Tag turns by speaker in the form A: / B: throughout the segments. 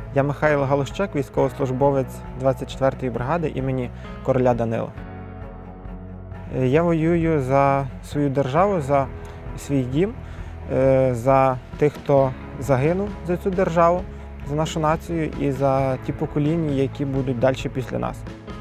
A: Я Михайло Галущак, військовослужбовець 24-ї бригади імені короля Данила. Я воюю за свою державу, за свій дім, за тих, хто загинув за цю державу, за нашу націю і за ті покоління, які будуть далі після нас.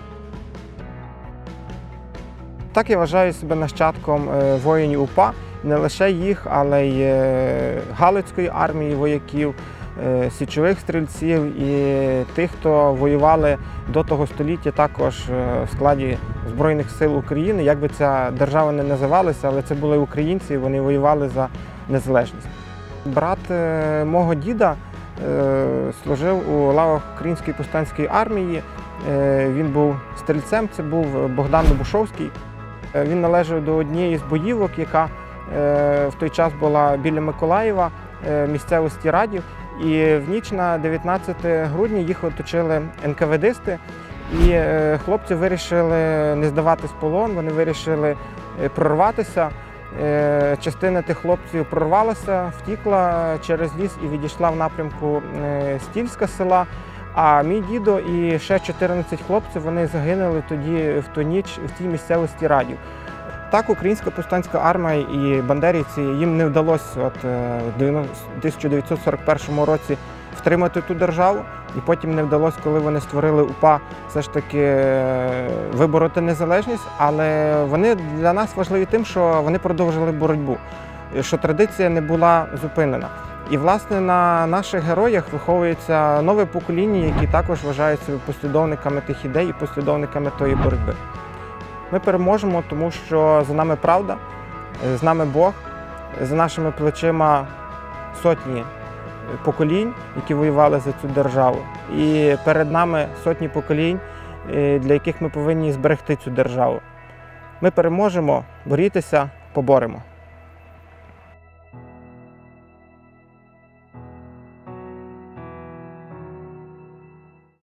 A: Так, я вважаю себе нащадком воїнів УПА, не лише їх, але й Галицької армії вояків, січових стрільців і тих, хто воювали до того століття також в складі Збройних сил України. Як би ця держава не називалася, але це були українці, і вони воювали за незалежність. Брат мого діда служив у лавах Української повстанської армії. Він був стрільцем, це був Богдан Добушовський. Він належав до однієї з боївок, яка в той час була біля Миколаєва, місцевості Радів. І в ніч на 19 грудня їх оточили НКВДисти, і хлопці вирішили не здаватись в полон, вони вирішили прорватися. Частина тих хлопців прорвалася, втікла через ліс і відійшла в напрямку Стільська села. А мій дідо і ще 14 хлопців, вони загинули тоді, в ту ніч, в тій місцевості Радів. Так, Українська повстанська армія і бандерівці, їм не вдалося в 1941 році втримати ту державу, і потім не вдалося, коли вони створили УПА, все ж таки вибороти незалежність, але вони для нас важливі тим, що вони продовжили боротьбу, що традиція не була зупинена. І, власне, на наших героях виховується нове покоління, які також вважають себе послідовниками тих ідей і послідовниками тої боротьби. Ми переможемо, тому що за нами правда, з нами Бог, за нашими плечима сотні поколінь, які воювали за цю державу. І перед нами сотні поколінь, для яких ми повинні зберегти цю державу. Ми переможемо, борітеся, поборемо.